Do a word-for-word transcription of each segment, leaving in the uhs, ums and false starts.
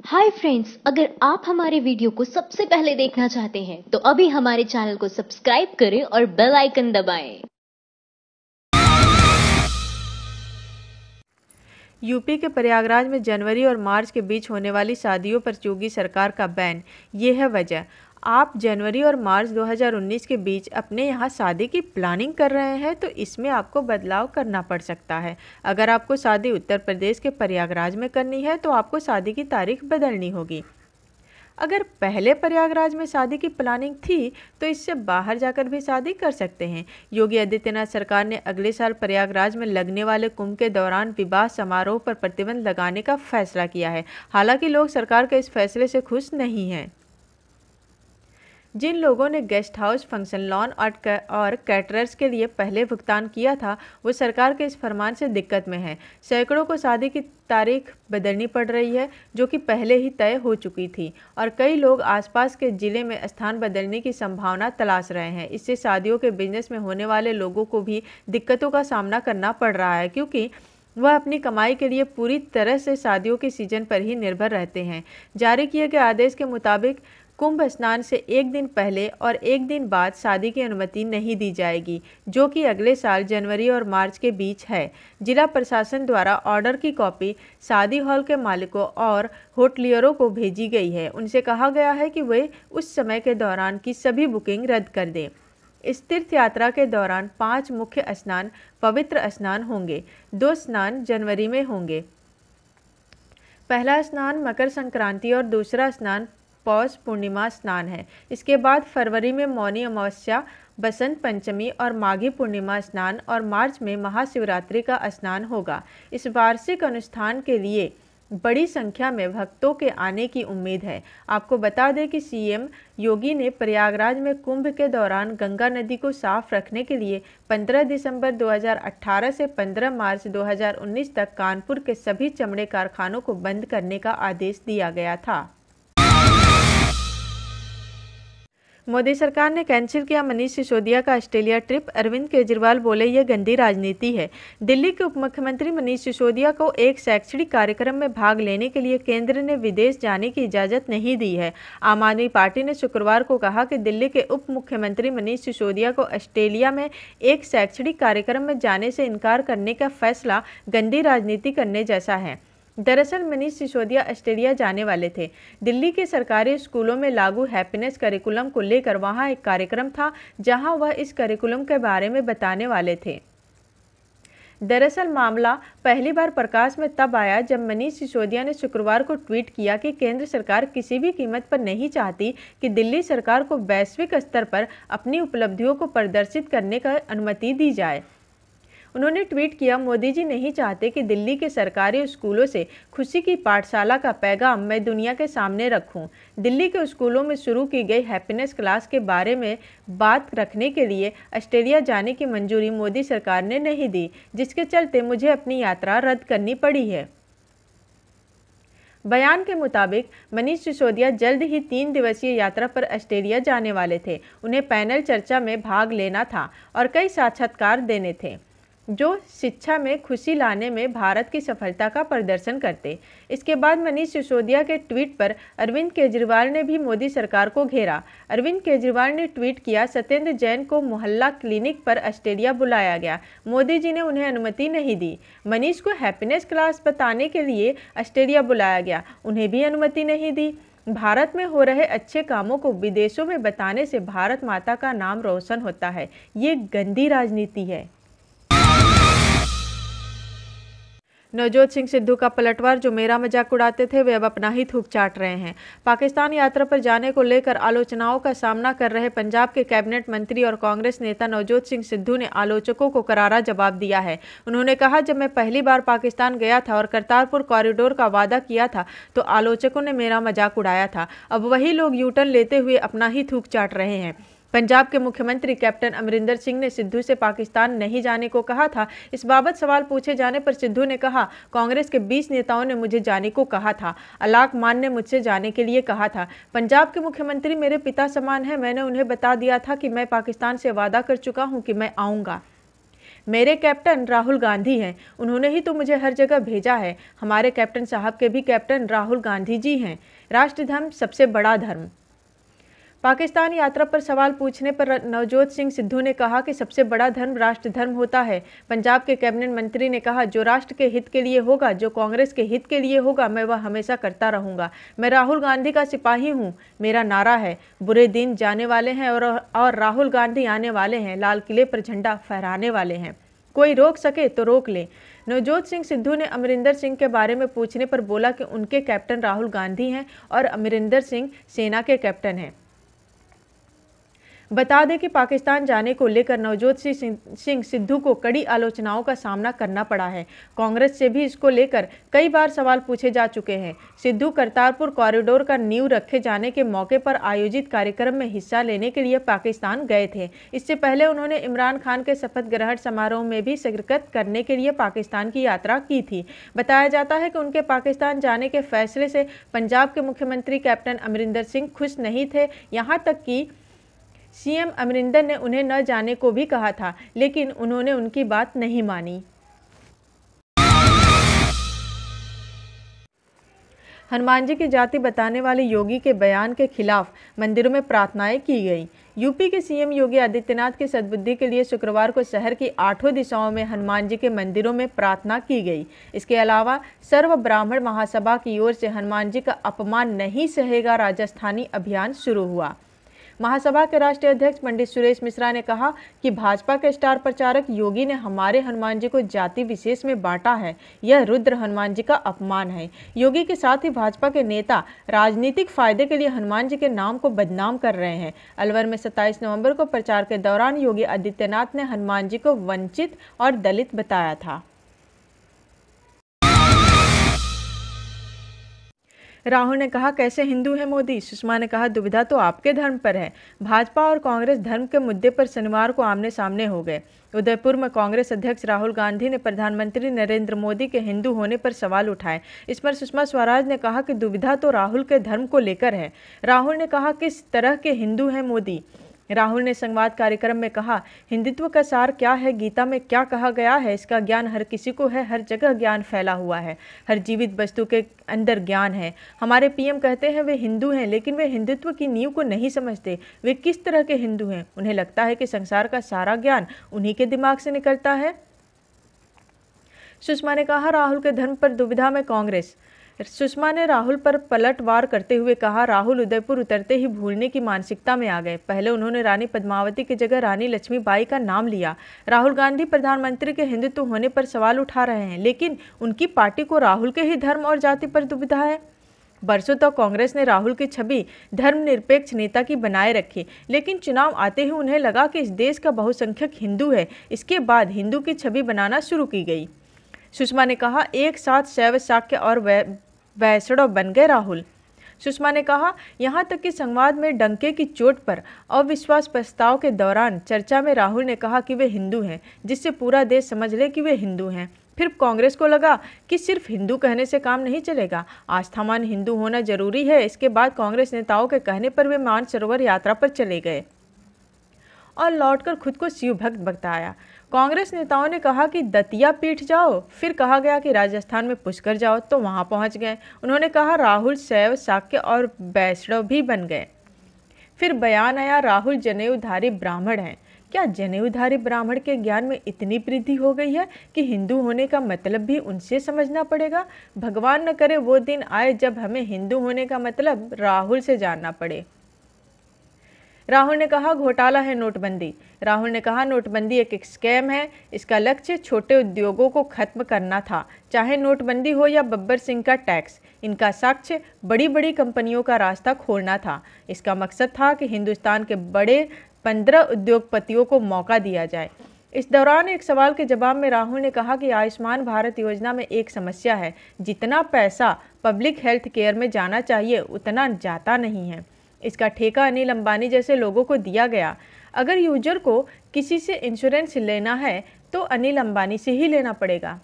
Hi friends, अगर आप हमारे वीडियो को सबसे पहले देखना चाहते हैं तो अभी हमारे चैनल को सब्सक्राइब करें और बेल आइकन दबाएं। यूपी के प्रयागराज में जनवरी और मार्च के बीच होने वाली शादियों पर योगी सरकार का बैन। ये है वजह। आप जनवरी और मार्च दो हज़ार उन्नीस के बीच अपने यहाँ शादी की प्लानिंग कर रहे हैं तो इसमें आपको बदलाव करना पड़ सकता है। अगर आपको शादी उत्तर प्रदेश के प्रयागराज में करनी है तो आपको शादी की तारीख बदलनी होगी। अगर पहले प्रयागराज में शादी की प्लानिंग थी तो इससे बाहर जाकर भी शादी कर सकते हैं। योगी आदित्यनाथ सरकार ने अगले साल प्रयागराज में लगने वाले कुंभ के दौरान विवाह समारोह पर प्रतिबंध लगाने का फैसला किया है। हालांकि लोग सरकार के इस फैसले से खुश नहीं हैं। जिन लोगों ने गेस्ट हाउस, फंक्शन लॉन और कैटरर्स के लिए पहले भुगतान किया था वो सरकार के इस फरमान से दिक्कत में हैं। सैकड़ों को शादी की तारीख बदलनी पड़ रही है जो कि पहले ही तय हो चुकी थी, और कई लोग आसपास के जिले में स्थान बदलने की संभावना तलाश रहे हैं। इससे शादियों के बिजनेस में होने वाले लोगों को भी दिक्कतों का सामना करना पड़ रहा है, क्योंकि वह अपनी कमाई के लिए पूरी तरह से शादियों के सीजन पर ही निर्भर रहते हैं। जारी किए गए आदेश के मुताबिक कुंभ स्नान से एक दिन पहले और एक दिन बाद शादी की अनुमति नहीं दी जाएगी, जो कि अगले साल जनवरी और मार्च के बीच है। जिला प्रशासन द्वारा ऑर्डर की कॉपी शादी हॉल के मालिकों और होटलियरों को भेजी गई है। उनसे कहा गया है कि वे उस समय के दौरान की सभी बुकिंग रद्द कर दें। इस तीर्थ यात्रा के दौरान पांच मुख्य स्नान पवित्र स्नान होंगे। दो स्नान जनवरी में होंगे। पहला स्नान मकर संक्रांति और दूसरा स्नान पौष पूर्णिमा स्नान है। इसके बाद फरवरी में मौनी अमावस्या, बसंत पंचमी और माघी पूर्णिमा स्नान और मार्च में महाशिवरात्रि का स्नान होगा। इस वार्षिक अनुष्ठान के लिए बड़ी संख्या में भक्तों के आने की उम्मीद है। आपको बता दें कि सीएम योगी ने प्रयागराज में कुंभ के दौरान गंगा नदी को साफ रखने के लिए पंद्रह दिसंबर दो हज़ार अठारह से पंद्रह मार्च दो हज़ार उन्नीस तक कानपुर के सभी चमड़े कारखानों को बंद करने का आदेश दिया गया था। मोदी सरकार ने कैंसिल किया मनीष सिसोदिया का ऑस्ट्रेलिया ट्रिप। अरविंद केजरीवाल बोले यह गंदी राजनीति है। दिल्ली के उप मुख्यमंत्री मनीष सिसोदिया को एक शैक्षणिक कार्यक्रम में भाग लेने के लिए केंद्र ने विदेश जाने की इजाजत नहीं दी है। आम आदमी पार्टी ने शुक्रवार को कहा कि दिल्ली के उप मुख्यमंत्री मनीष सिसोदिया को ऑस्ट्रेलिया में एक शैक्षणिक कार्यक्रम में जाने से इनकार करने का फैसला गंदी राजनीति करने जैसा है। दरअसल मनीष सिसोदिया ऑस्ट्रेलिया जाने वाले थे। दिल्ली के सरकारी स्कूलों में लागू हैप्पीनेस करिकुलम को लेकर वहां एक कार्यक्रम था जहां वह इस करिकुलम के बारे में बताने वाले थे। दरअसल मामला पहली बार प्रकाश में तब आया जब मनीष सिसोदिया ने शुक्रवार को ट्वीट किया कि केंद्र सरकार किसी भी कीमत पर नहीं चाहती कि दिल्ली सरकार को वैश्विक स्तर पर अपनी उपलब्धियों को प्रदर्शित करने का अनुमति दी जाए। उन्होंने ट्वीट किया, मोदी जी नहीं चाहते कि दिल्ली के सरकारी स्कूलों से खुशी की पाठशाला का पैगाम मैं दुनिया के सामने रखूं। दिल्ली के स्कूलों में शुरू की गई हैप्पीनेस क्लास के बारे में बात रखने के लिए ऑस्ट्रेलिया जाने की मंजूरी मोदी सरकार ने नहीं दी, जिसके चलते मुझे अपनी यात्रा रद्द करनी पड़ी है। बयान के मुताबिक मनीष सिसोदिया जल्द ही तीन दिवसीय यात्रा पर ऑस्ट्रेलिया जाने वाले थे। उन्हें पैनल चर्चा में भाग लेना था और कई साक्षात्कार देने थे जो शिक्षा में खुशी लाने में भारत की सफलता का प्रदर्शन करते। इसके बाद मनीष सिसोदिया के ट्वीट पर अरविंद केजरीवाल ने भी मोदी सरकार को घेरा। अरविंद केजरीवाल ने ट्वीट किया, सत्येंद्र जैन को मोहल्ला क्लिनिक पर ऑस्ट्रेलिया बुलाया गया। मोदी जी ने उन्हें अनुमति नहीं दी। मनीष को हैप्पीनेस क्लास बताने के लिए ऑस्ट्रेलिया बुलाया गया, उन्हें भी अनुमति नहीं दी। भारत में हो रहे अच्छे कामों को विदेशों में बताने से भारत माता का नाम रोशन होता है। ये गंदी राजनीति है। नवजोत सिंह सिद्धू का पलटवार। जो मेरा मजाक उड़ाते थे वे अब अपना ही थूक चाट रहे हैं। पाकिस्तान यात्रा पर जाने को लेकर आलोचनाओं का सामना कर रहे पंजाब के कैबिनेट मंत्री और कांग्रेस नेता नवजोत सिंह सिद्धू ने आलोचकों को करारा जवाब दिया है। उन्होंने कहा, जब मैं पहली बार पाकिस्तान गया था और करतारपुर कॉरिडोर का वादा किया था तो आलोचकों ने मेरा मजाक उड़ाया था। अब वही लोग यू टर्न लेते हुए अपना ही थूक चाट रहे हैं। पंजाब के मुख्यमंत्री कैप्टन अमरिंदर सिंह ने सिद्धू से पाकिस्तान नहीं जाने को कहा था। इस बाबत सवाल पूछे जाने पर सिद्धू ने कहा, कांग्रेस के बीस नेताओं ने मुझे जाने को कहा था। अलाक मान ने मुझसे जाने के लिए कहा था। पंजाब के मुख्यमंत्री मेरे पिता समान हैं। मैंने उन्हें बता दिया था कि मैं पाकिस्तान से वादा कर चुका हूं कि मैं आऊँगा। मेरे कैप्टन राहुल गांधी हैं, उन्होंने ही तो मुझे हर जगह भेजा है। हमारे कैप्टन साहब के भी कैप्टन राहुल गांधी जी हैं। राष्ट्र धर्म सबसे बड़ा धर्म। पाकिस्तान यात्रा पर सवाल पूछने पर नवजोत सिंह सिद्धू ने कहा कि सबसे बड़ा धर्म राष्ट्र धर्म होता है। पंजाब के कैबिनेट मंत्री ने कहा, जो राष्ट्र के हित के लिए होगा, जो कांग्रेस के हित के लिए होगा, मैं वह हमेशा करता रहूंगा। मैं राहुल गांधी का सिपाही हूं। मेरा नारा है, बुरे दिन जाने वाले हैं और, और राहुल गांधी आने वाले हैं। लाल किले पर झंडा फहराने वाले हैं। कोई रोक सके तो रोक ले। नवजोत सिंह सिद्धू ने अमरिंदर सिंह के बारे में पूछने पर बोला कि उनके कैप्टन राहुल गांधी हैं और अमरिंदर सिंह सेना के कैप्टन हैं। बता दें कि पाकिस्तान जाने को लेकर नवजोत सिंह सिद्धू को कड़ी आलोचनाओं का सामना करना पड़ा है। कांग्रेस से भी इसको लेकर कई बार सवाल पूछे जा चुके हैं। सिद्धू करतारपुर कॉरिडोर का नींव रखे जाने के मौके पर आयोजित कार्यक्रम में हिस्सा लेने के लिए पाकिस्तान गए थे। इससे पहले उन्होंने इमरान खान के शपथ ग्रहण समारोह में भी शिरकत करने के लिए पाकिस्तान की यात्रा की थी। बताया जाता है कि उनके पाकिस्तान जाने के फैसले से पंजाब के मुख्यमंत्री कैप्टन अमरिंदर सिंह खुश नहीं थे। यहाँ तक कि सीएम अमरिंदर ने उन्हें न जाने को भी कहा था, लेकिन उन्होंने उनकी बात नहीं मानी। हनुमान जी की जाति बताने वाले योगी के बयान के खिलाफ मंदिरों में प्रार्थनाएं की गई। यूपी के सीएम योगी आदित्यनाथ की सद्बुद्धि के लिए शुक्रवार को शहर की आठों दिशाओं में हनुमान जी के मंदिरों में प्रार्थना की गई। इसके अलावा सर्व ब्राह्मण महासभा की ओर से हनुमान जी का अपमान नहीं सहेगा राजस्थानी अभियान शुरू हुआ। महासभा के राष्ट्रीय अध्यक्ष पंडित सुरेश मिश्रा ने कहा कि भाजपा के स्टार प्रचारक योगी ने हमारे हनुमान जी को जाति विशेष में बांटा है। यह रुद्र हनुमान जी का अपमान है। योगी के साथ ही भाजपा के नेता राजनीतिक फायदे के लिए हनुमान जी के नाम को बदनाम कर रहे हैं। अलवर में सत्ताईस नवंबर को प्रचार के दौरान योगी आदित्यनाथ ने हनुमान जी को वंचित और दलित बताया था। राहुल ने कहा, कैसे हिंदू है मोदी? सुषमा ने कहा, दुविधा तो आपके धर्म पर है। भाजपा और कांग्रेस धर्म के मुद्दे पर शनिवार को आमने सामने हो गए। उदयपुर में कांग्रेस अध्यक्ष राहुल गांधी ने प्रधानमंत्री नरेंद्र मोदी के हिंदू होने पर सवाल उठाए। इस पर सुषमा स्वराज ने कहा कि दुविधा तो राहुल के धर्म को लेकर है। राहुल ने कहा, किस तरह के हिंदू हैं मोदी? राहुल ने संवाद कार्यक्रम में कहा, हिंदुत्व का सार क्या है, गीता में क्या कहा गया है, इसका ज्ञान हर किसी को है। हर जगह ज्ञान फैला हुआ है। हर जीवित वस्तु के अंदर ज्ञान है। हमारे पीएम कहते हैं वे हिंदू हैं, लेकिन वे हिंदुत्व की नींव को नहीं समझते। वे किस तरह के हिंदू हैं? उन्हें लगता है कि संसार का सारा ज्ञान उन्हीं के दिमाग से निकलता है। सुषमा ने कहा, राहुल के धर्म पर दुविधा में कांग्रेस। सुषमा ने राहुल पर पलटवार करते हुए कहा, राहुल उदयपुर उतरते ही भूलने की मानसिकता में आ गए। पहले उन्होंने रानी पद्मावती की जगह रानी लक्ष्मीबाई का नाम लिया। राहुल गांधी प्रधानमंत्री के हिंदुत्व होने पर सवाल उठा रहे हैं, लेकिन उनकी पार्टी को राहुल के ही धर्म और जाति पर दुविधा है। बरसों तक तो कांग्रेस ने राहुल की छवि धर्मनिरपेक्ष नेता की बनाए रखी, लेकिन चुनाव आते ही उन्हें लगा कि इस देश का बहुसंख्यक हिंदू है। इसके बाद हिंदू की छवि बनाना शुरू की गई। सुषमा ने कहा, एक साथ शैव, शाक्य और वैष्णव बन गए राहुल। सुषमा ने कहा, यहाँ तक कि संवाद में डंके की चोट पर अविश्वास प्रस्ताव के दौरान चर्चा में राहुल ने कहा कि वे हिंदू हैं, जिससे पूरा देश समझ ले कि वे हिंदू हैं। फिर कांग्रेस को लगा कि सिर्फ हिंदू कहने से काम नहीं चलेगा, आस्थावान हिंदू होना जरूरी है। इसके बाद कांग्रेस नेताओं के कहने पर वे मानसरोवर यात्रा पर चले गए और लौटकर खुद को शिव भक्त बताया। कांग्रेस नेताओं ने कहा कि दतिया पीठ जाओ, फिर कहा गया कि राजस्थान में पुष्कर जाओ, तो वहां पहुंच गए। उन्होंने कहा, राहुल शैव, शाक्य और वैष्णव भी बन गए। फिर बयान आया, राहुल जनेऊधारी ब्राह्मण हैं। क्या जनेऊधारी ब्राह्मण के ज्ञान में इतनी वृद्धि हो गई है कि हिंदू होने का मतलब भी उनसे समझना पड़ेगा? भगवान न करे वो दिन आए जब हमें हिंदू होने का मतलब राहुल से जानना पड़े। राहुल ने कहा, घोटाला है नोटबंदी। राहुल ने कहा, नोटबंदी एक स्कैम है। इसका लक्ष्य छोटे उद्योगों को खत्म करना था, चाहे नोटबंदी हो या बब्बर सिंह का टैक्स। इनका साक्ष्य बड़ी बड़ी कंपनियों का रास्ता खोलना था। इसका मकसद था कि हिंदुस्तान के बड़े पंद्रह उद्योगपतियों को मौका दिया जाए। इस दौरान एक सवाल के जवाब में राहुल ने कहा कि आयुष्मान भारत योजना में एक समस्या है, जितना पैसा पब्लिक हेल्थ केयर में जाना चाहिए उतना जाता नहीं है। इसका ठेका अनिल अंबानी जैसे लोगों को दिया गया। अगर यूजर को किसी से इंश्योरेंस लेना है तो अनिल अंबानी से ही लेना पड़ेगा।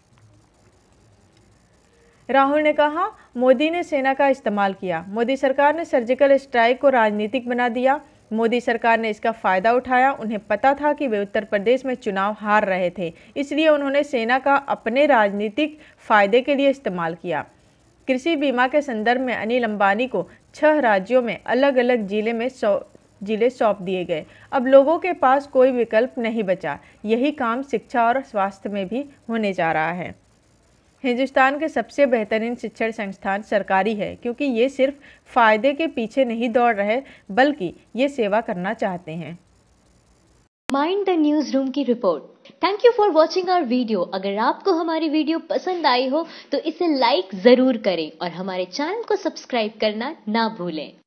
राहुल ने कहा, मोदी ने सेना का इस्तेमाल किया। मोदी सरकार ने सर्जिकल स्ट्राइक को राजनीतिक बना दिया। मोदी सरकार ने इसका फायदा उठाया। उन्हें पता था कि वे उत्तर प्रदेश में चुनाव हार रहे थे, इसलिए उन्होंने सेना का अपने राजनीतिक फायदे के लिए इस्तेमाल किया। कृषि बीमा के संदर्भ में अनिल अंबानी को छह राज्यों में अलग अलग जिले में सौ जिले सौंप दिए गए। अब लोगों के पास कोई विकल्प नहीं बचा। यही काम शिक्षा और स्वास्थ्य में भी होने जा रहा है। हिंदुस्तान के सबसे बेहतरीन शिक्षण संस्थान सरकारी है, क्योंकि ये सिर्फ फायदे के पीछे नहीं दौड़ रहे, बल्कि ये सेवा करना चाहते हैं। माइंड द न्यूज रूम की रिपोर्ट। Thank you for watching our video. अगर आपको हमारी वीडियो पसंद आई हो तो इसे लाइक जरूर करें और हमारे चैनल को सब्सक्राइब करना ना भूलें।